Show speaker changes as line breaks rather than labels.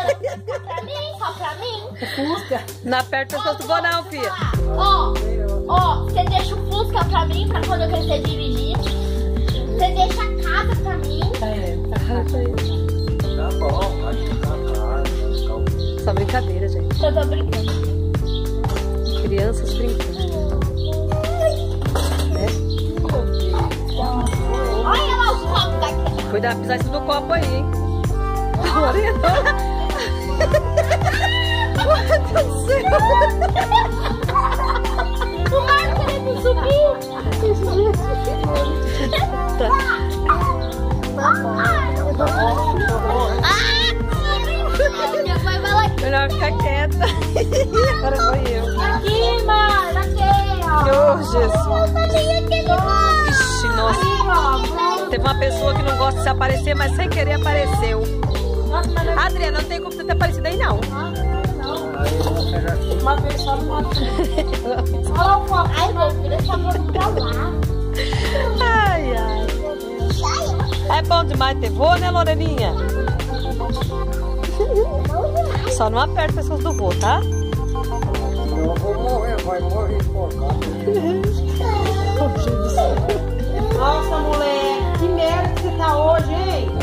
Pra mim, só pra mim.
Fusca.
Não aperta o pescoço do vô não, filha.
Ó, você deixa o Fusca pra mim, pra quando eu crescer dirigir. Você deixa a casa pra mim.
Tá bom, vai ficar claro.
Só brincadeira, gente.
Eu tô brincando.
Crianças brincando.
Olha lá o copo daqui.
Cuidado, pisar em cima do copo aí, hein? Orientou. Meu Deus do céu.
O Marco querendo subir. Minha mãe vai lá aqui.
Melhor ficar quieta. Agora foi eu.
Aqui, mano. Aqui, ó.
Oh, Jesus. Ixi, nossa. Teve uma pessoa que não gosta de se aparecer, mas sem querer apareceu. Adriana, não tem como você ter aparecido aí, não.
Uma vez só no mato.
Olha o copo. Ai, meu filho, essa boca pra lá.
Ai, ai. É bom demais ter vô, né, Loreninha? Só não aperta as pessoas do vô, tá?
Eu vou morrer, vai morrer enfocado.
Nossa, moleque, que merda que você tá hoje, hein?